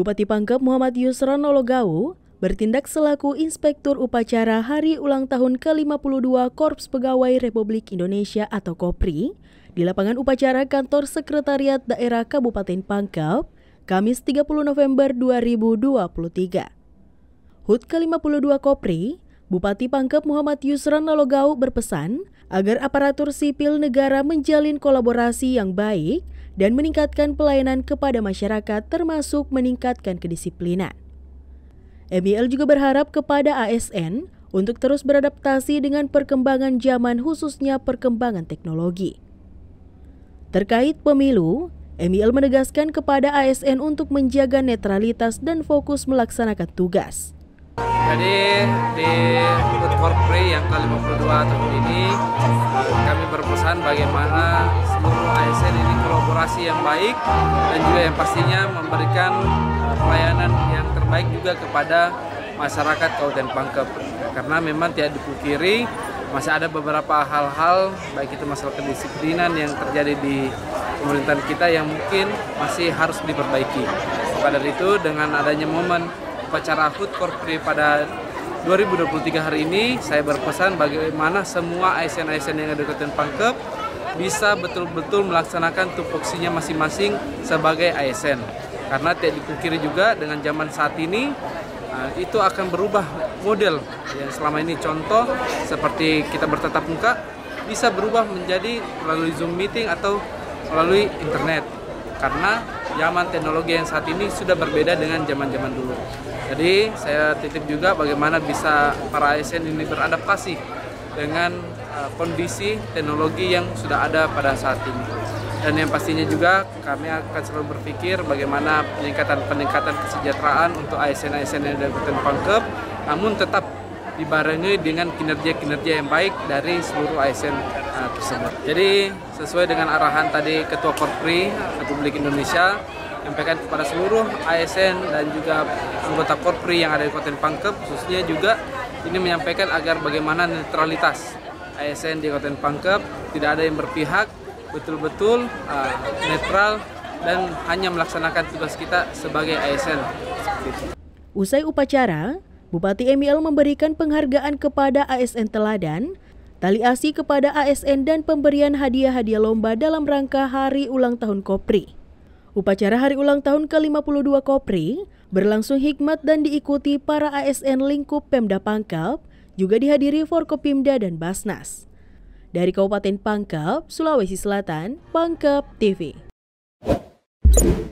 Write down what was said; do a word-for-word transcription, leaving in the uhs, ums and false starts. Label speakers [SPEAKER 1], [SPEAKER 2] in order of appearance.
[SPEAKER 1] Bupati Pangkep Muhammad Yusron Nologau bertindak selaku Inspektur Upacara Hari Ulang Tahun ke lima puluh dua Korps Pegawai Republik Indonesia atau KOPRI di lapangan upacara Kantor Sekretariat Daerah Kabupaten Pangkep, Kamis tiga puluh November dua ribu dua puluh tiga. H U T ke lima puluh dua KOPRI, Bupati Pangkep Muhammad Yusron Nologau berpesan agar aparatur sipil negara menjalin kolaborasi yang baik dan meningkatkan pelayanan kepada masyarakat termasuk meningkatkan kedisiplinan. M I L juga berharap kepada A S N untuk terus beradaptasi dengan perkembangan zaman khususnya perkembangan teknologi. Terkait pemilu, M I L menegaskan kepada A S N untuk menjaga netralitas dan fokus melaksanakan tugas.
[SPEAKER 2] Jadi di H U T KOPRI yang ke lima puluh dua tahun ini kami berpesan bagaimana seluruh A S N ini kolaborasi yang baik dan juga yang pastinya memberikan pelayanan yang terbaik juga kepada masyarakat Kabupaten Pangkep, karena memang tidak dipungkiri masih ada beberapa hal-hal baik itu masalah kedisiplinan yang terjadi di pemerintahan kita yang mungkin masih harus diperbaiki. Pada itu dengan adanya momen upacara H U T KOPRI pada dua ribu dua puluh tiga hari ini, saya berpesan bagaimana semua A S N-A S N yang ada di Kabupaten Pangkep bisa betul-betul melaksanakan tupoksinya masing-masing sebagai A S N. Karena tidak dipungkiri juga dengan zaman saat ini, itu akan berubah model yang selama ini contoh seperti kita bertatap muka bisa berubah menjadi melalui Zoom meeting atau melalui internet. Karena zaman teknologi yang saat ini sudah berbeda dengan zaman-zaman dulu. Jadi saya titip juga bagaimana bisa para A S N ini beradaptasi dengan uh, kondisi teknologi yang sudah ada pada saat ini. Dan yang pastinya juga kami akan selalu berpikir bagaimana peningkatan-peningkatan kesejahteraan untuk A S N-A S N yang ada di Kabupaten Pangkep, namun tetap dibarengi dengan kinerja-kinerja yang baik dari seluruh A S N uh, tersebut. Jadi sesuai dengan arahan tadi Ketua KOPRI Republik Indonesia, menyampaikan kepada seluruh A S N dan juga anggota KOPRI yang ada di Kabupaten Pangkep, khususnya juga ini menyampaikan agar bagaimana netralitas A S N di Kabupaten Pangkep tidak ada yang berpihak, betul-betul uh, netral dan hanya melaksanakan tugas kita sebagai A S N.
[SPEAKER 1] Usai upacara, Bupati M I L memberikan penghargaan kepada A S N teladan, tali asi kepada A S N dan pemberian hadiah-hadiah lomba dalam rangka Hari Ulang Tahun KOPRI. Upacara Hari Ulang Tahun ke lima puluh dua KOPRI berlangsung hikmat dan diikuti para A S N lingkup Pemda Pangkep, juga dihadiri Forkopimda dan Basnas. Dari Kabupaten Pangkep, Sulawesi Selatan, Pangkep T V.